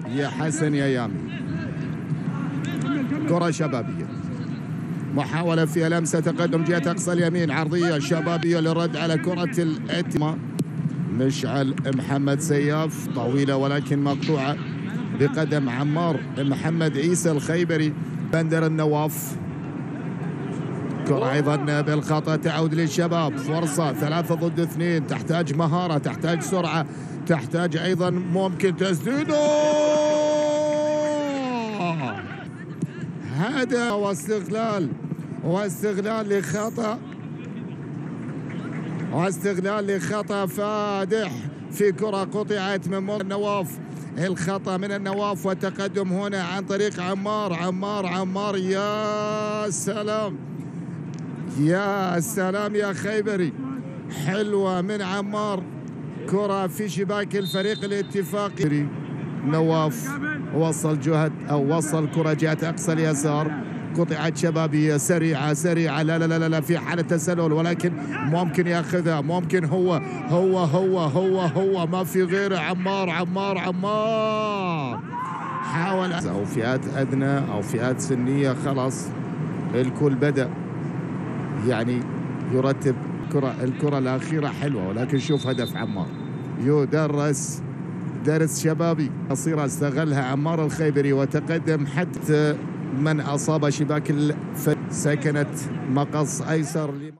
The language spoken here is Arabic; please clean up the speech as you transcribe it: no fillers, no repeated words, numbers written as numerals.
يا حسن يا يامي. كرة شبابية، محاولة فيها لمسة تقدم جهة أقصى اليمين، عرضية شبابية للرد على كرة الاتمة. مشعل محمد سياف طويلة ولكن مقطوعة بقدم عمار محمد عيسى الخيبري. بندر النواف، كرة أيضا بالخطأ تعود للشباب. فرصة 3 ضد 2، تحتاج مهارة، تحتاج سرعة، تحتاج أيضا ممكن تسديده. هذا واستغلال لخطأ فادح في كرة قطعت من النواف. الخطأ من النواف والتقدم هنا عن طريق عمار. يا سلام يا خيبري، حلوة من عمار، كرة في شباك الفريق الاتفاقي. نواف وصل جهد أو وصل كرة جهة أقصى اليسار، قطعت شبابية سريعة لا في حالة تسلل، ولكن ممكن ياخذها، ممكن هو ما في غيره. عمار حاول، أو فئات أدنى أو فئات سنية، خلاص الكل بدأ يعني يرتب. الكرة الأخيرة حلوة، ولكن شوف هدف عمار، درس شبابي قصيرة استغلها عمار الخيبري وتقدم حتى من أصاب شباك سكنت مقص أيسر.